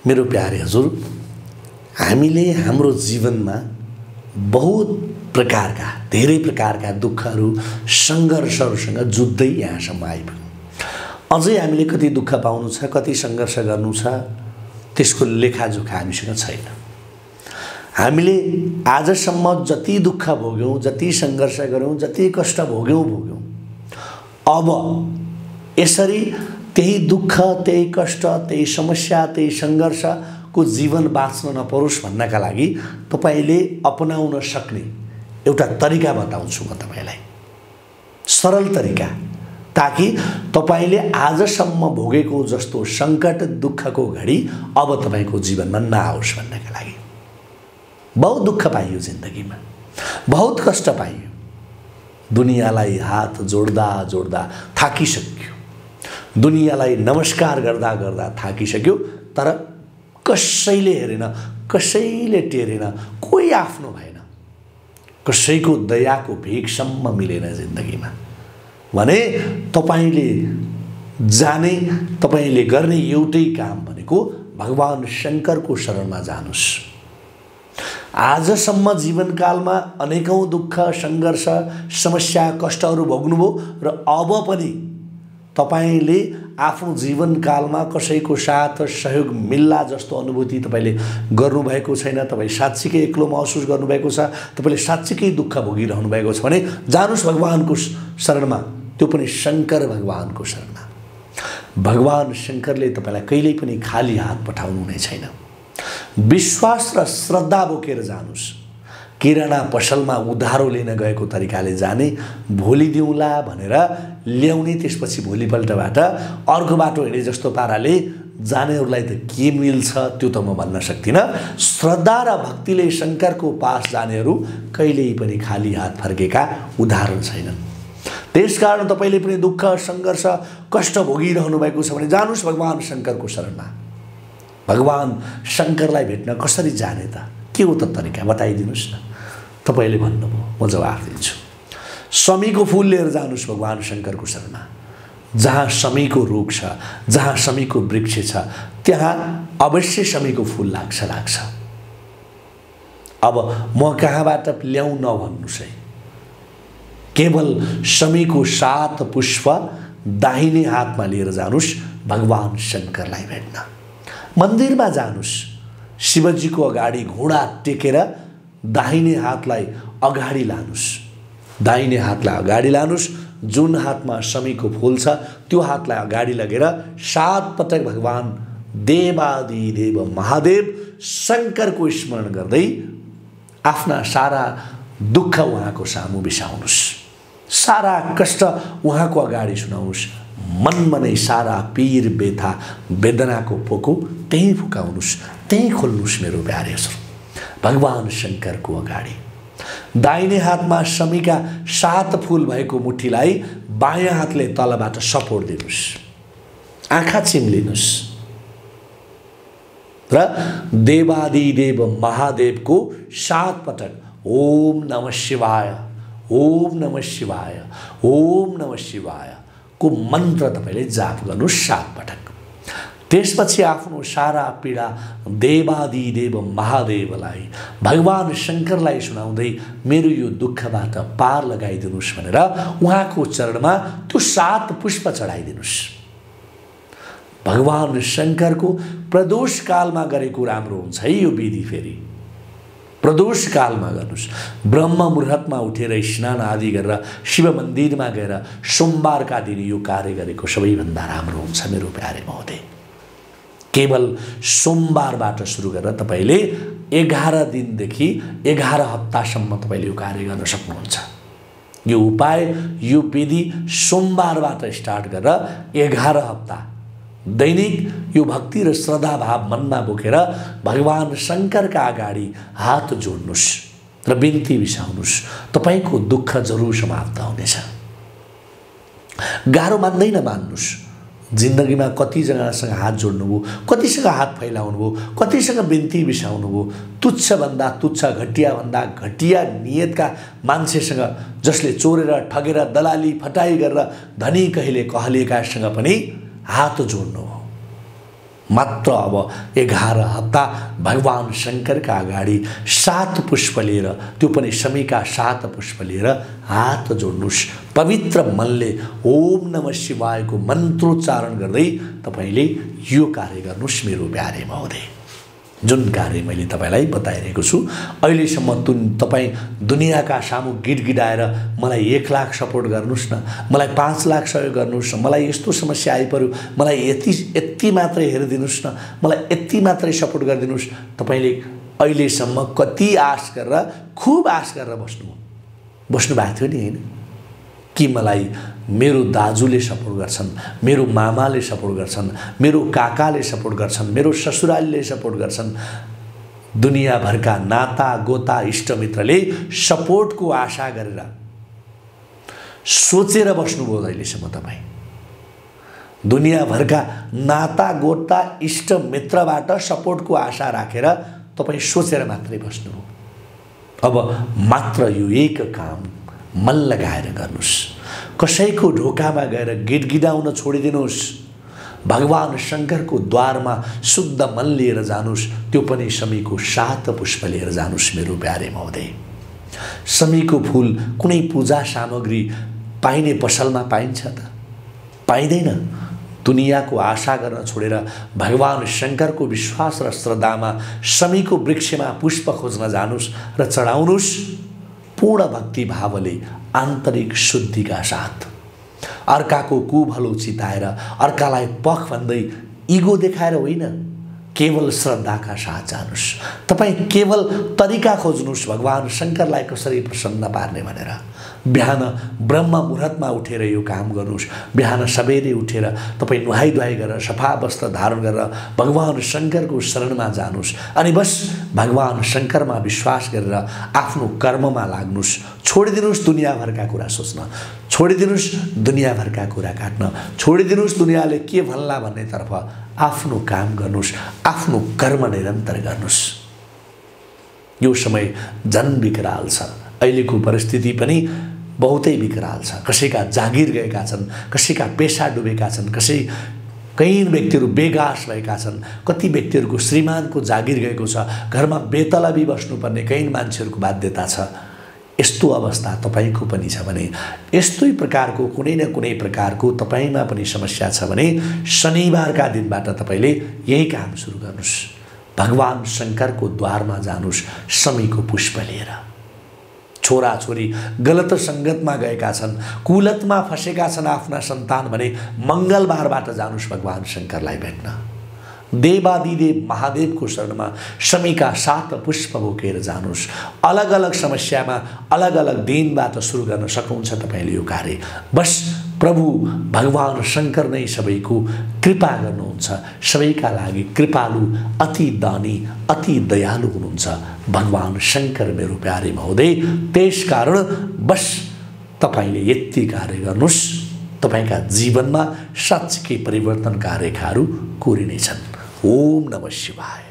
मेरो प्यारे हजुर, हामीले हाम्रो जीवनमा बहुत प्रकारका धेरै प्रकारका दुःखहरू सङ्घर्षहरूसँग जुझ्दै यहाँसम्म आइपुग्यौँ। अझै हामीले कति दुःख पाउनु छ, कति सङ्घर्ष गर्नु छ, त्यसको लेखाजोखा हामीसँग छैन। हामीले आजसम्म जति दुःख भोग्यौँ, जति सङ्घर्ष गऱ्यौँ, जति कष्ट भोग्यौँ, अब यसरी त्यही दुःख, त्यही कष्ट, त्यही समस्या, त्यही सङ्घर्षको जीवन बाँच्न नपरोस् भन्नका लागि तपाईँले अपनाउन सक्ने एउटा तरिका बताउँछु म तपाईँलाई, सरल तरिका, ताकि तपाईँले आजसम्म भोगेको जस्तो सङ्कट दुःखको घडी अब तपाईँको जीवनमा नआओस् भन्नका लागि। बहुत दुःख पाइयो जिन्दगीमा, बहुत कष्ट पाइयो, दुनियाँलाई हात जोड्दा जोड्दा थाकिसक्यो, दुनियाँलाई नमस्कार गर्दा गर्दा थाकिसक्यो, तर कसैले हेरेन, कसैले टेरेन, कोही आफ्नो भएन, कसैको दयाको भिखसम्म मिलेन जिन्दगीमा भने तपाईँले जाने, तपाईँले गर्ने एउटै काम भनेको भगवान शङ्करको शरणमा जानुस्। आजसम्म जीवनकालमा अनेकौं दुःख, सङ्घर्ष, समस्या, कष्टहरू भोग्नुभयो र अब पनि तपाईले आफ्नो जीवनकालमा कसैको साथ सहयोग मिल्ला जस्तो अनुभूति तपाईले गर्नुभएको छैन, तपाईँ साँच्चीकै एक्लो महसुस गर्नुभएको छ, तपाईले साँच्चीकै दुःख भोगिरहनु भएको छ भने जानुस् भगवानको शरणमा, त्यो पनि शङ्कर भगवानको शरणमा। भगवान शङ्करले तपाईँलाई कहिल्यै पनि खाली हात पठाउनु नै छैन। विश्वास र श्रद्धा बोकेर जानुस्। किराना पसलमा उधारो लिन गएको तरिकाले जाने, भोलि दिउँला भनेर ल्याउने, त्यसपछि भोलिपल्टबाट अर्को बाटो हिँडे जस्तो पाराले जानेहरूलाई त के मिल्छ त्यो त म भन्न सक्दिनँ। श्रद्धा र भक्तिले शङ्करको पास जानेहरू कहिल्यै पनि खाली हात फर्केका उदाहरण छैनन्। त्यसकारण तपाईँले पनि दुःख, सङ्घर्ष, कष्ट भोगिरहनु भएको छ भने जानुस् भगवान शङ्करको शरणमा। भगवान शङ्करलाई भेट्न कसरी जाने त? के हो त तरिका? बताइदिनुस् न। तपाईँले भन्नुभयो, म जवाफ दिन्छु। शमीको फुल लिएर जानुस् भगवान शङ्करको शरणमा। जहाँ शमीको रुख छ, जहाँ शमीको वृक्ष छ, त्यहाँ अवश्य शमीको फुल लाग्छ। अब म कहाँबाट ल्याउँ नभन्नुस् है, केवल शमीको 7 पुष्प दाहिने हातमा लिएर जानुस् भगवान शङ्करलाई भेट्न। मन्दिरमा जानुस्, शिवजीको अगाडि घोडा टेकेर दाहिने हातलाई अगाडि लानुस्, दाहिने हातलाई अगाडि लानुस्, जुन हातमा शमीको फूल छ त्यो हातलाई अगाडि लगेर 7 पटक भगवान देवादिदेव महादेव शङ्करको स्मरण गर्दै आफ्ना सारा दुःख उहाँको सामु बिसाउनुस्, सारा कष्ट उहाँको अगाडि सुनाउनुस्, मनमा नै सारा पीर व्यथा वेदनाको पोको त्यही फुकाउनुस्, त्यही खोल्नुस् मेरो प्यारे हजुर भगवान शङ्करको अगाडि। दाहिने हातमा शमीका 7 फूल भएको मुठीलाई बायाँ हातले तलबाट सपोर्ट दिनुस्, आँखा चिम्लिनुस् र देवादिदेव महादेवको 7 पटक ओम नमः शिवाय, ओम नमः शिवाय, ओम नमः शिवाय को मन्त्र तपाईले जाप गर्नुस् 7 पटक। त्यसपछि आफ्नो सारा पीडा देवादिदेव महादेवलाई, भगवान शङ्करलाई सुनाउँदै मेरो यो दुःखबाट पार लगाइदिनुस् भनेर उहाँको चरणमा त्यो 7 पुष्प चढाइदिनुस्। भगवान शङ्करको प्रदोष कालमा गरेको राम्रो हुन्छ है यो विधि। फेरि प्रदोष कालमा गर्नुस्, ब्रह्म मुहुर्तमा उठेर स्नान आदि गरेर शिव मन्दिरमा गएर सोमबारका दिन यो कार्य गरेको सबैभन्दा राम्रो हुन्छ मेरो प्यारे महोदय। केवल सोमबारबाट सुरु गरेर तपाईले 11 दिनदेखि 11 हप्तासम्म तपाईले यो कार्य गर्न सक्नुहुन्छ। यो उपाय, यो विधि सोमबारबाट स्टार्ट गरेर 11 हप्ता दैनिक यो भक्ति र श्रद्धा भाव मनमा बोकेर भगवान शङ्करका अगाडि हात जोड्नुस् र बिन्ती बिसाउनुस्, तपाईको दुःख जरुर समाप्त हुनेछ। गाह्रो मान्दैन मान्नुस्। जिन्दगीमा कतिजनासँग हात जोड्नुभयो, कतिसँग हात फैलाउनुभयो, कतिसँग बिन्ती बिसाउनुभयो, तुच्छभन्दा तुच्छ, घटियाभन्दा घटिया नियतका मान्छेसँग, जसले चोरेर ठगेर दलाली फटाई गरेर धनी कहिले कहलिएकासँग पनि हात जोड्नु हो। मात्र अब 11 हप्ता भगवान शङ्करका अगाडि 7 पुष्प लिएर, त्यो पनि शमीका 7 पुष्प लिएर हात जोड्नुस्। पवित्र मनले ओम नमः शिवायको मन्त्रोच्चारण गर्दै तपाईले यो कार्य गर्नुस् मेरो प्यारे महोदय। जुन कार्य मैले तपाईलाई बताइरहेको छु, अहिलेसम्म तपाई दुनियाँका सामु गिडगिडाएर मलाई 1 लाख सपोर्ट गर्नुस् न, मलाई 5 लाख सहयोग गर्नुस् न, मलाई यस्तो समस्या आइपर्यो, मलाई यति मात्रै हेरिदिनुस् न, मलाई यति मात्रै सपोर्ट गरिदिनुस्। तपाईले अहिलेसम्म कति आश गरेर, खूब आश गरेर बस्नु भएको थियो नि, हैन? कि मलाई मेरो दाजुले सपोर्ट गर्छन्, मेरो मामाले सपोर्ट गर्छन्, मेरो काकाले सपोर्ट गर्छन्, मेरो ससुरालीले सपोर्ट गर्छन्, दुनियाँभरका नाता गोता इष्टमित्रले सपोर्टको आशा गरेर सोचेर बस्नुभयो अहिलेसम्म तपाई। दुनियाँभरका नाता गोता इष्टमित्रबाट सपोर्टको आशा राखेर तपाई सोचेर मात्रै बस्नुभयो। अब मात्र यो एक काम मन लगाएर गर्नुस्। कसैको ढोकामा गएर गिडगिडाउन छोडिदिनुस्। भगवान शङ्करको द्वारमा शुद्ध मन लिएर जानुस्, त्यो पनि शमीको 7 पुष्प लिएर जानुस् मेरो प्यारे महोदय। शमीको फूल कुनै पूजा सामग्री पाइने पसलमा पाइन्छ त? पाइँदैन। दुनियाँको आशा गर्न छोडेर भगवान शङ्करको विश्वास र श्रद्धामा शमीको वृक्षमा पुष्प खोज्न जानुस् र चढाउनुस् पूर्ण भक्ति भावले, आन्तरिक शुद्धिका साथ। अर्काको कुभलो चिताएर, अर्कालाई पख भन्दै इगो देखाएर होइन, केवल श्रद्धाका साथ जानुस्। तपाई केवल तरिका खोज्नुस् भगवान शङ्करलाई कसरी प्रसन्न पार्ने भनेर। बिहान ब्रह्म मुहुर्तमा उठेर यो काम गर्नुस्। बिहान सबेरै उठेर तपाई नुहाई धुवाई गरेर सफा वस्त्र धारण गरेर भगवान शङ्करको शरणमा जानुस्। अनि बस भगवान शङ्करमा विश्वास गरेर आफ्नो कर्ममा लाग्नुस्। छोडिदिनुस् दुनियाँभरका कुरा सोच्न, छोडिदिनुस् दुनियाँभरका कुरा काट्न, छोडिदिनुस् दुनियाँले के भन्ला भन्नेतर्फ आफ्नो काम गर्नुस्, आफ्नो कर्म निरन्तर गर्नुस्। यो समय झन् विकराल छ। अहिलेको परिस्थिति पनि बहुतै विकराल छ। कसैका जागिर गएका छन्, कसैका पेसा डुबेका छन्, कई व्यक्तिहरू बेगास भएका छन्, कति व्यक्तिहरूको श्रीमानको जागिर गएको छ, घरमा बेतलबी बस्नुपर्ने कई मान्छेहरूको बाध्यता छ। यस्तो अवस्था तपाईको पनि छ भने, यस्तै प्रकारको कुनै न कुनै प्रकारको तपाईमा पनि समस्या छ भने शनिबारका दिनबाट तपाईले यही काम सुरु गर्नुस्। भगवान शङ्करको द्वारमा जानुस् शमीको पुष्प लिएर। छोराछोरी गलत सङ्गतमा गएका छन्, कुलतमा फसेका छन् आफ्ना सन्तान भने मङ्गलबारबाट जानुस् भगवान शङ्करलाई भेट्न। देवादिदेव महादेवको शरणमा शमीका 7 पुष्प बोकेर जानुस्। अलग अलग समस्यामा अलग अलग दिनबाट सुरु गर्न सक्नुहुन्छ तपाईले यो कार्य। बस प्रभु भगवान शङ्कर नै सबैको कृपा गर्नुहुन्छ। सबैका लागि कृपालु, अति दानी, अति दयालु हुनुहुन्छ भगवान शङ्कर मेरो प्यारे महोदय। त्यसकारण बस तपाईले यति कार्य गर्नुस्, तपाईका जीवनमा साँच्चै परिवर्तनका रेखाहरू कोरिनेछन्। ओम नमः शिवाय।